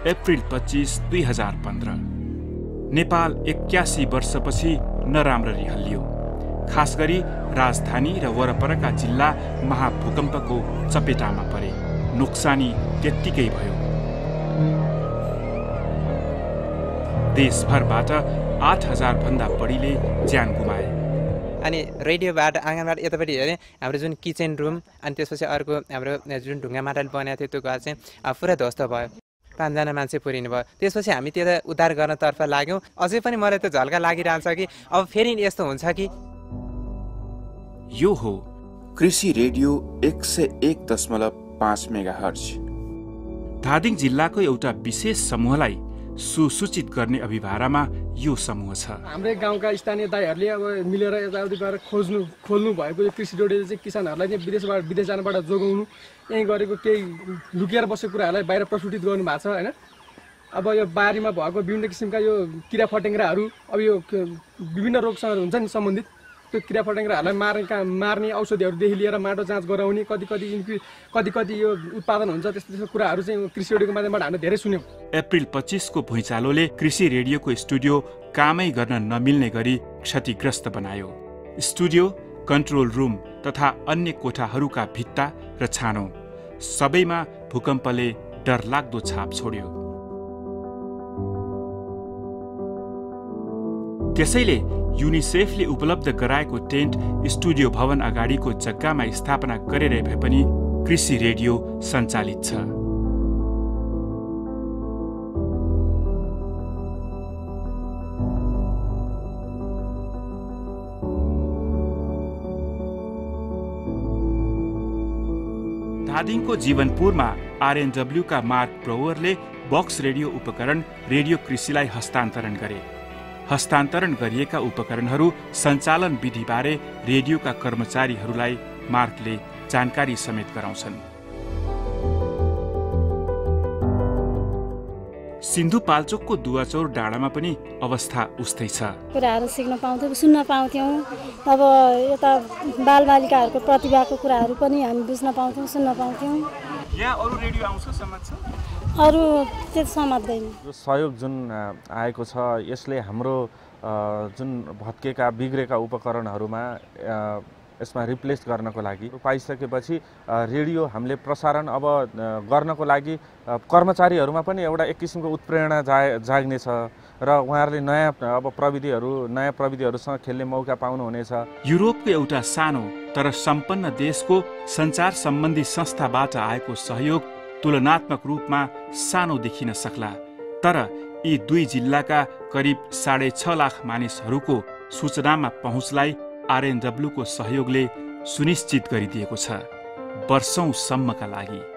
April 25, 2015। Nepal 81 वर्षपछि नराम्ररी हल्लियो। खास गरी राजधानी र वरपरका जिल्ला महाभूकम्पको चपेटामा परे। नोक्सानी त्यत्तिकै भयो। देशभरबाट 8000 भन्दा बढीले ज्यान गुमाए। अनि रेडियोबाट आँगनबाट यतापट्टि हेर्ने हाम्रो जुन किचन रुम अनि त्यसपछि अर्को हाम्रो जुन ढुङ्गा माटोले बनाएको थियो त्यो घर चाहिँ पुरा ध्वस्त भयो। 5 जना मान्छे पुरिनु भयो। त्यसपछि हामी त्यता उद्धार गर्नतर्फ लाग्यौँ। अझै पनि मलाई त्यो झल्का लागिरहन्छ कि अब फेरि यस्तो हुन्छ कि। यो हो कृषि रेडियो 101.5 मेगाहर्ज। धादिङ जिल्लाको एउटा विशेष समूहलाई सुसूचित गर्ने अभिभारामा यो समूह छ। हाम्रै गाउँका स्थानीय दाइहरूले अब मिलेर यताउति गएर खोल्नु भएको यो कृषि रेडियो चाहिँ किसानहरूलाई चाहिँ विदेश जानबाट जोगाउनु, यहीँ गरेको केही लुकेर बसेको कुराहरूलाई बाहिर प्रस्फुटित गर्नु भएको छ होइन। अब यो बारीमा भएको विभिन्न किसिमका यो किरा फटेङ्ग्राहरू, अब यो विभिन्न रोगसँग हुन्छ नि सम्बन्धित, त्यो किरा फटेङ्ग्राहरूलाई मार्ने औषधिहरूदेखि लिएर माटो जाँच गराउने कति यो उत्पादन हुन्छ त्यस्तो कुराहरू चाहिँ कृषि रेडियोको माध्यमबाट हामीले धेरै सुन्यौँ। अप्रिल 25 को भुइँचालोले कृषि रेडियोको स्टुडियो कामै गर्न नमिल्ने गरी क्षतिग्रस्त बनायो। स्टुडियो, कन्ट्रोल रुम तथा अन्य कोठाहरूका भित्ता र छानो सबैमा भूकम्पले डरलाग्दो छाप छोड्यो। त्यसैले युनिसेफले उपलब्ध गराएको टेन्ट स्टुडियो भवन अगाडिको जग्गामा स्थापना गरेर भए पनि कृषि रेडियो सञ्चालित छ। धादिङको जीवनपुरमा RNW का मार्क ब्रोवरले बक्स रेडियो उपकरण रेडियो कृषिलाई हस्तान्तरण गरे। हस्तान्तरण गरिएका उपकरणहरू सञ्चालन विधिबारे रेडियोका कर्मचारीहरूलाई मार्कले जानकारी समेत गराउँछन्। सिन्धुपाल्चोकको दुवाचौर डाँडामा पनि अवस्था उस्तै छ। कुराहरू सिक्न पाउँथ्यौँ, सुन्न पाउँथ्यौँ। अब यता बालबालिकाहरूको प्रतिभाको कुराहरू पनि हामी बुझ्न पाउँथ्यौँ, सुन्न पाउँथ्यौँ। यहाँ अरू रेडियो आउँछ समात्छ? अरू त्यति समात्दैन। यो सहयोग जुन आएको छ यसले हाम्रो जुन भत्केका बिग्रेका उपकरणहरूमा यसमा रिप्लेस गर्नको लागि पाइसकेपछि रेडियो हामीले प्रसारण अब गर्नको लागि कर्मचारीहरूमा पनि एउटा एक किसिमको उत्प्रेरणा जाग्नेछ र उहाँहरूले नयाँ प्रविधिहरूसँग खेल्ने मौका पाउनुहुनेछ। युरोपको एउटा सानो तर सम्पन्न देशको सञ्चार सम्बन्धी संस्थाबाट आएको सहयोग तुलनात्मक रूपमा सानो देखिन सक्ला, तर यी दुई जिल्लाका करिब 6.5 लाख मानिसहरूको सूचनामा पहुँचलाई RNW को सहयोगले सुनिश्चित गरिदिएको छ, वर्षौंसम्मका लागि।